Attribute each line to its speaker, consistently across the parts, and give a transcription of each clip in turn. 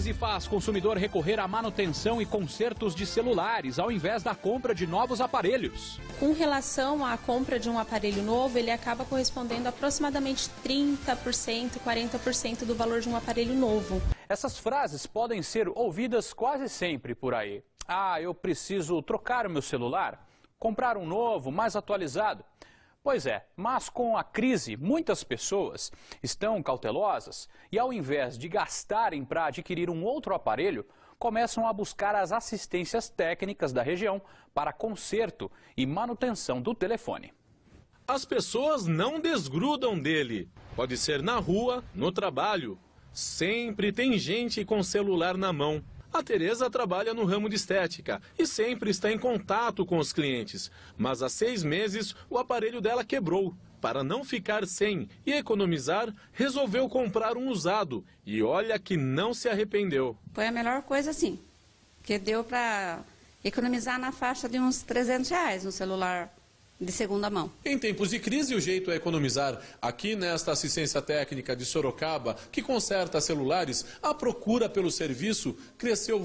Speaker 1: crise faz consumidor recorrer à manutenção e consertos de celulares, ao invés da compra de novos aparelhos.
Speaker 2: Com relação à compra de um aparelho novo, ele acaba correspondendo a aproximadamente 30%, 40% do valor de um aparelho novo.
Speaker 1: Essas frases podem ser ouvidas quase sempre por aí. Ah, eu preciso trocar o meu celular, comprar um novo, mais atualizado. Pois é, mas com a crise, muitas pessoas estão cautelosas e, ao invés de gastarem para adquirir um outro aparelho, começam a buscar as assistências técnicas da região para conserto e manutenção do telefone.
Speaker 3: As pessoas não desgrudam dele. Pode ser na rua, no trabalho. Sempre tem gente com celular na mão. A Tereza trabalha no ramo de estética e sempre está em contato com os clientes. Mas há 6 meses o aparelho dela quebrou. Para não ficar sem e economizar, resolveu comprar um usado. E olha que não se arrependeu.
Speaker 4: Foi a melhor coisa sim, que deu para economizar na faixa de uns R$300 no celular de segunda mão.
Speaker 5: Em tempos de crise, o jeito é economizar. Aqui nesta assistência técnica de Sorocaba, que conserta celulares, a procura pelo serviço cresceu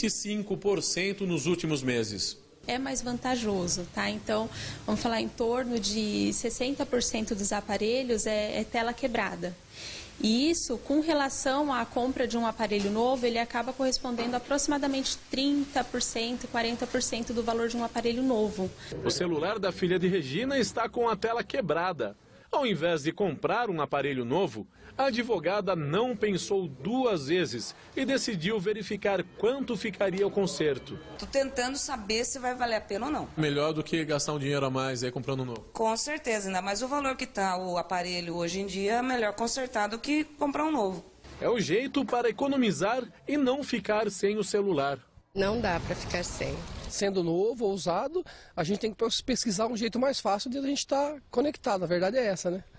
Speaker 5: 25% nos últimos meses.
Speaker 2: É mais vantajoso, tá? Então, vamos falar em torno de 60% dos aparelhos é tela quebrada. E isso, com relação à compra de um aparelho novo, ele acaba correspondendo a aproximadamente 30%, 40% do valor de um aparelho novo.
Speaker 3: O celular da filha de Regina está com a tela quebrada. Ao invés de comprar um aparelho novo, a advogada não pensou 2 vezes e decidiu verificar quanto ficaria o conserto.
Speaker 6: Estou tentando saber se vai valer a pena ou não.
Speaker 5: Melhor do que gastar um dinheiro a mais aí comprando um novo.
Speaker 6: Com certeza, ainda mais o valor que está o aparelho hoje em dia, é melhor consertar do que comprar um novo.
Speaker 3: É o jeito para economizar e não ficar sem o celular.
Speaker 7: Não dá para ficar sem.
Speaker 8: Sendo novo ou usado, a gente tem que pesquisar um jeito mais fácil de a gente estar conectado. A verdade é essa, né?